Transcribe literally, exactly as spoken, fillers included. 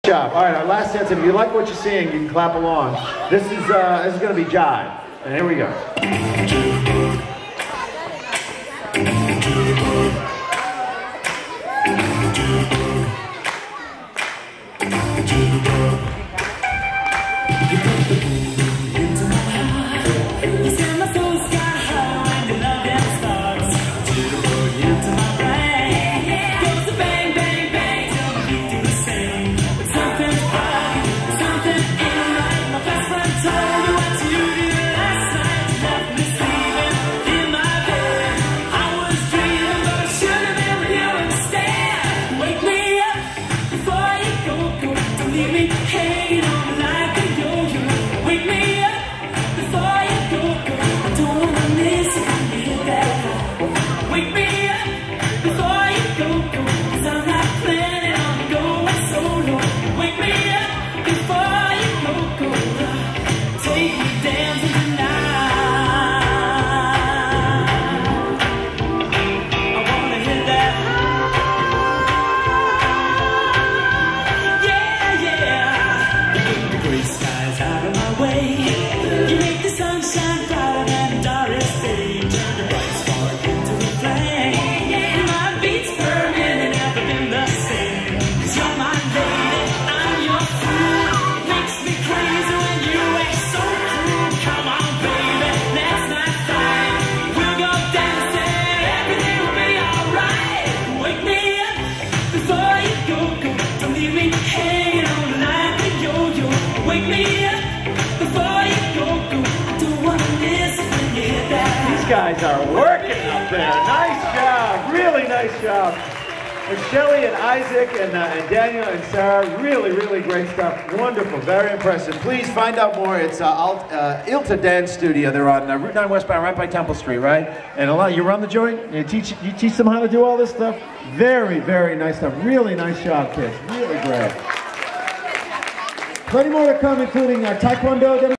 Good job. All right, our last dance. If you like what you're seeing, you can clap along. This is uh, this is going to be jive. And here we go. These guys are working up there. Nice job. Really nice job. And Shelly and Isaac and, uh, and Daniel and Sarah, really, really great stuff. Wonderful. Very impressive. Please find out more. It's uh, Alt, uh, Ilta Dance Studio. They're on uh, Route nine westbound, right by Temple Street, right? And a lot. You run the joint? You teach, you teach them how to do all this stuff? Very, very nice stuff. Really nice job, kids. Really great. Plenty more to come, including uh, Taekwondo.